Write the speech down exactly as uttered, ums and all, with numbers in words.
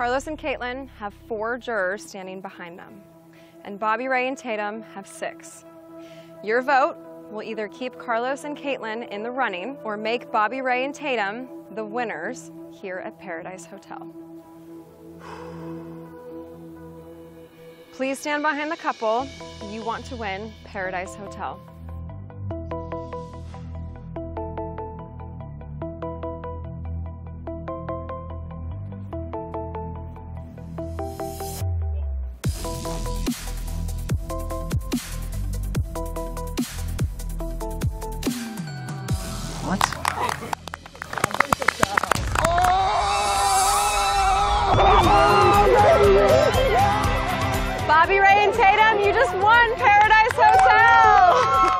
Carlos and Caitlin have four jurors standing behind them, and Bobby Ray and Tatum have six. Your vote will either keep Carlos and Caitlin in the running or make Bobby Ray and Tatum the winners here at Paradise Hotel. Please stand behind the couple. You want to win Paradise Hotel. What? Bobby Ray and Tatum, you just won Paradise Hotel!